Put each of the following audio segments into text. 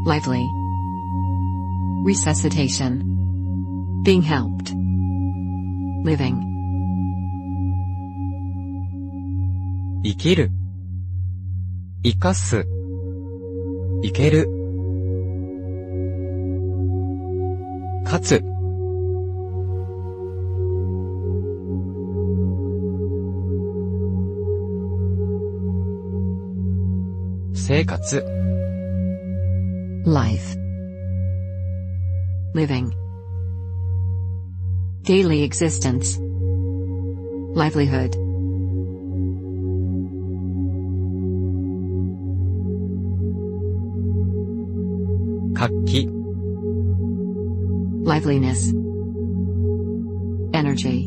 lively, resuscitation, being helped, living, 生きる、生かす、生ける、かつ、生活、 life, living, daily existence, livelihood, 活気、 liveliness, energy,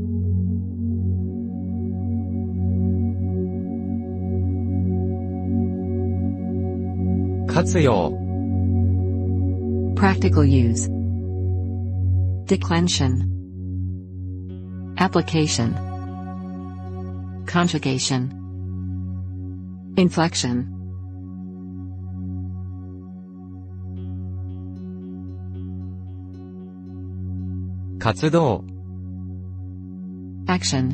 活用、 practical use, declension, application, conjugation, inflection, 活動、 action,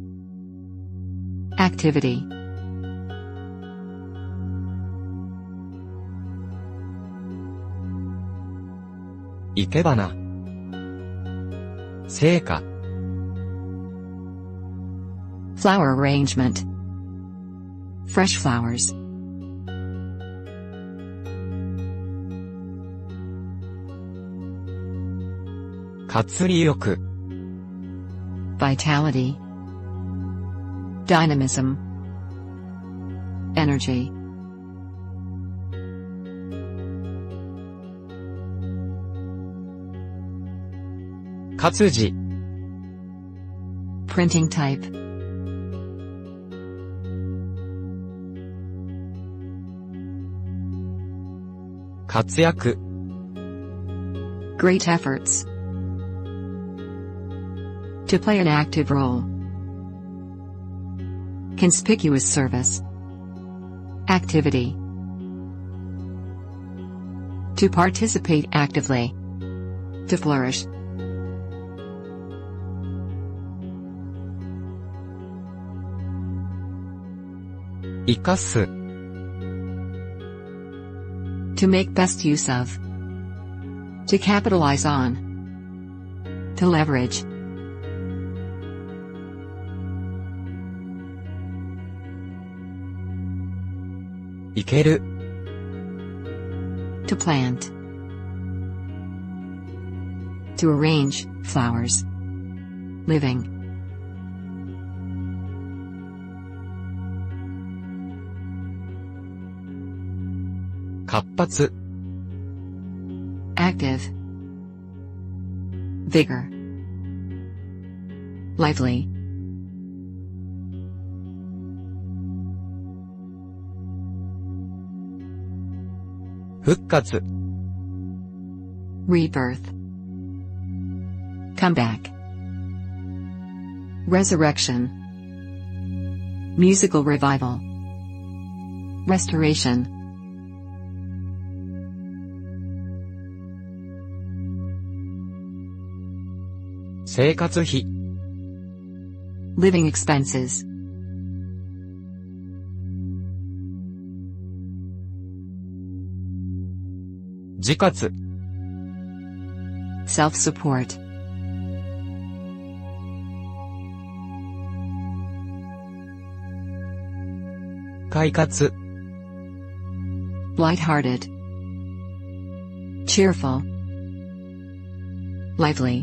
activity, 生け花、成果、 flower arrangement, fresh flowers, 活力、 vitality, dynamism, energy, 活字、 printing type, 活躍、 great efforts, to play an active role, conspicuous service, activity, to participate actively, to flourish, 生かす、 to make best use of, to capitalize on, to leverage, 生ける、 to plant, to arrange flowers, living, 活発、 active, vigor, lively, 復活、 rebirth, comeback, resurrection, musical revival, restoration, 生活費、 living expenses, 自活、 self-support, 快活、 light-hearted, cheerful, lively,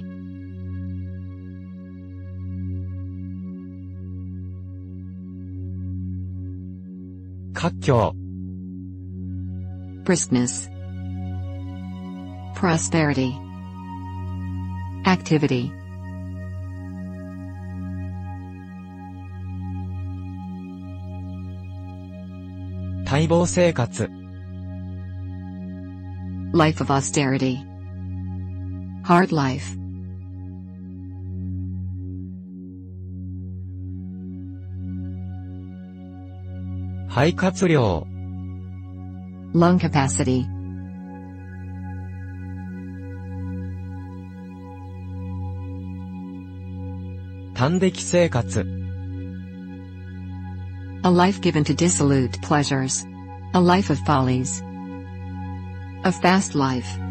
活況、 briskness, prosperity, activity, 待望生活、 life of austerity, hard life, 肺活量、 lung capacity, 端的生活。 A life given to dissolute pleasures. A life of follies. A fast life.